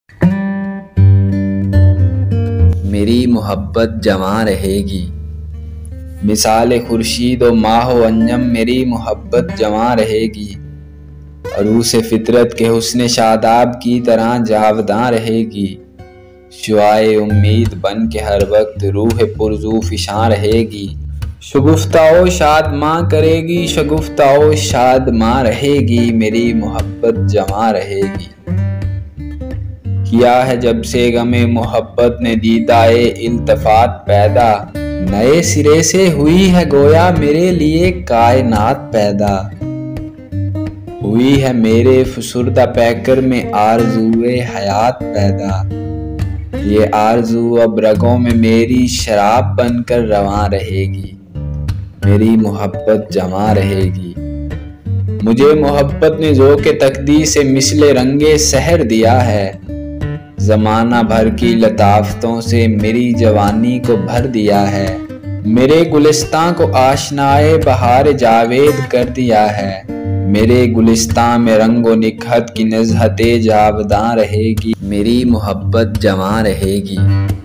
मेरी मोहब्बत जवां रहेगी। मिसाल खुर्शीद व माहो अंजम मेरी मोहब्बत जवां रहेगी। अरूस फितरत के हुस्न शादाब की तरह जावदां रहेगी। शुआए उम्मीद बन के हर वक्त रूह पुरजू फिशां रहेगी। शगुफ्ताओ शाद माँ करेगी, शगुफ्ताओ शाद माँ रहेगी। मेरी मोहब्बत जवां रहेगी। किया है जब से गमे मोहब्बत ने दीदाए इल्तफात पैदा। नए सिरे से हुई है गोया मेरे लिए कायनात पैदा। हुई है मेरे फुसुर्दा पैकर में आरज़ूए हयात पैदा। ये आरज़ू अब रगों में मेरी शराब बनकर रवां रहेगी। मेरी मोहब्बत जवां रहेगी। मुझे मोहब्बत ने ज़ौक़ तकदीर से मिसले रंगे सहर दिया है। ज़माना भर की लताफ़तों से मेरी जवानी को भर दिया है। मेरे गुलिस्तां को आशनाए बहार जावेद कर दिया है। मेरे गुलिस्तां में रंगो निकहत की नज़हते जावदां रहेगी। मेरी मोहब्बत जवां रहेगी।